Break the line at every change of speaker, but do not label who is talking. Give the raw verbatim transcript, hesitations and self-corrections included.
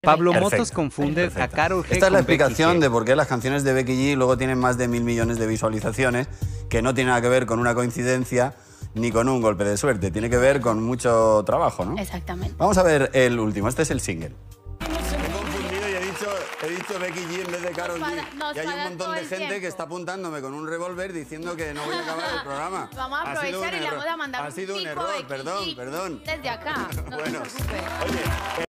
Pablo
Perfecto.
Motos confunde
Perfecto.
a Karol G
Esta es la
con Becky
explicación
G.
de por qué las canciones de Becky G luego tienen más de mil millones de visualizaciones, que no tiene nada que ver con una coincidencia ni con un golpe de suerte, tiene que ver con mucho trabajo, ¿no?
Exactamente.
Vamos a ver el último, este es el single. Me he confundido y he dicho, he dicho Becky G en vez de Karol
Nos
G.
para- nos
Y hay un
para
montón
todo
de
el
gente
tiempo.
que está apuntándome con un revólver diciendo que no voy a acabar el programa.
Vamos a
Ha sido
aprovechar
un
y le
error.
vamos a mandar
Ha
un
sido un
pico
error,
de
perdón,
Becky G
perdón.
desde acá. No
Bueno,
se preocupe.
oye,